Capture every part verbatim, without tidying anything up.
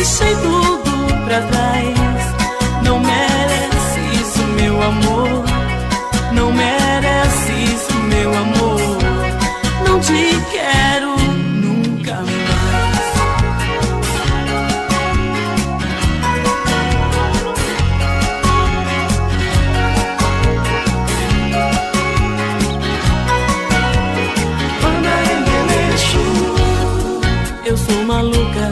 deixei tudo pra trás. Não merece isso, meu amor. Não merece isso, meu amor. Não te quero nunca mais. Eu sou maluca,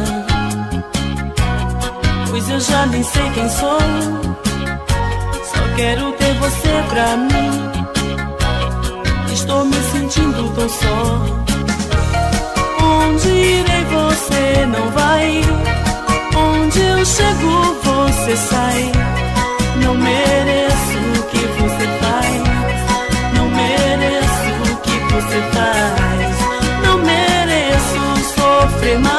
pois eu já nem sei quem sou. Só quero ter você pra mim. Estou me sentindo tão só. Onde irei você não vai. Onde eu chego você sai. Não mereço o que você faz. Não mereço o que você faz. Não mereço sofrer mais.